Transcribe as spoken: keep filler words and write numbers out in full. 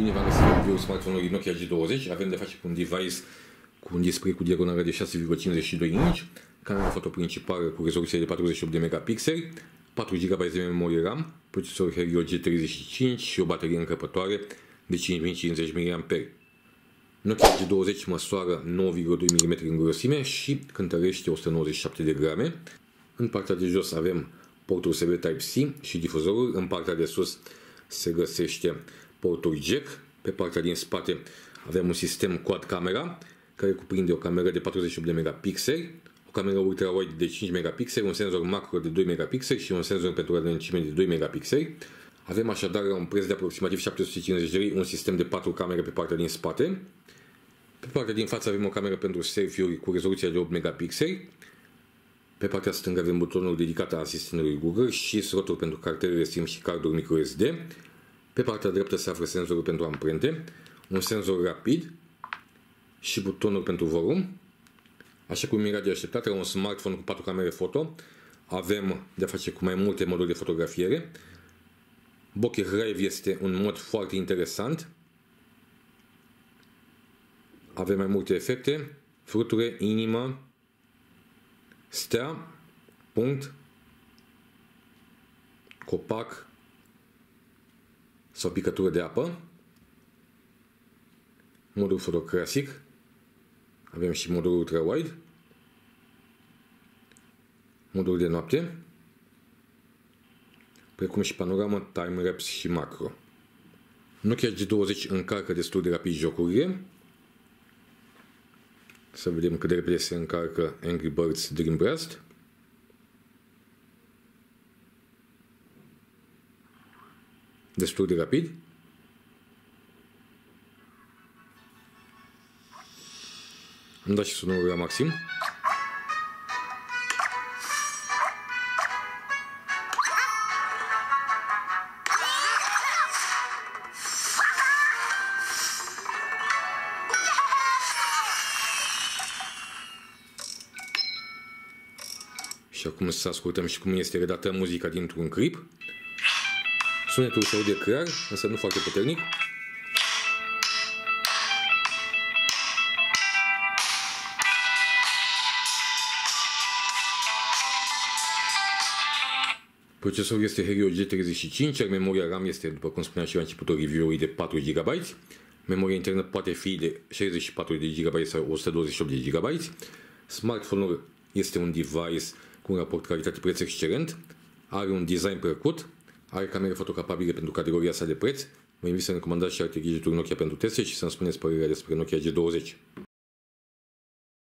Bine v-am găsit la review smartphone-ului Nokia G douăzeci. Avem de face cu un device cu un display cu diagonală de șase virgulă cincizeci și doi inch, camera foto principală cu rezoluție de patruzeci și opt de megapixeli, patru gigabyte de memorie RAM, procesor Helio G treizeci și cinci și o baterie încăpătoare de cinci mii cincizeci miliamperi ori. Nokia G douăzeci măsoară nouă virgulă doi milimetri în grosime și cântărește o sută nouăzeci și șapte de grame. În partea de jos avem portul U S B Type-C și difuzorul. În partea de sus se găsește portul jack. Pe partea din spate avem un sistem quad camera care cuprinde o cameră de patruzeci și opt de megapixeli, o cameră ultra-wide de cinci megapixeli, un senzor macro de doi megapixeli și un senzor pentru adâncime de doi megapixeli. Avem așadar la un preț de aproximativ șapte sute cincizeci de lei un sistem de patru camere pe partea din spate. Pe partea din față avem o cameră pentru selfie-uri cu rezoluție de opt megapixeli. Pe partea stângă avem butonul dedicat asistentului Google și slotul pentru cartelele SIM și carduri microSD. Pe partea dreaptă se află senzorul pentru amprente, un senzor rapid și butonul pentru volum. Așa cum era de așteptat, la un smartphone cu patru camere foto avem de-a face cu mai multe moduri de fotografiere. Bokeh Live este un mod foarte interesant. Avem mai multe efecte: fluture, inimă, stea, punct, copac sau picătură de apă. Modul foto clasic. Avem și modul ultra-wide. Modul de noapte. Precum și panoramă, time-lapse și macro. Nokia G douăzeci încarcă destul de rapid jocurile. Să vedem cât de repede se încarcă Angry Birds Dream Blast. Destul de rapid. Îmi da și sonorul la maxim. Și acum să ascultăm și cum este redată muzica dintr-un clip. Sunetul se aude clar, însă nu foarte puternic. Procesorul este Helio G treizeci și cinci, iar memoria RAM este, după cum spuneam și la începutul review-ului, de patru gigabyte. Memoria internă poate fi de șaizeci și patru de gigabyte sau o sută douăzeci și opt de gigabyte. Smartphone-ul este un device cu un raport calitate-preț excelent, are un design plăcut, are camere foto capabile pentru categoria sa de preț. Vă invit să recomandați și alte gadgeturi Nokia pentru teste și să-mi spuneți părerea despre Nokia G douăzeci.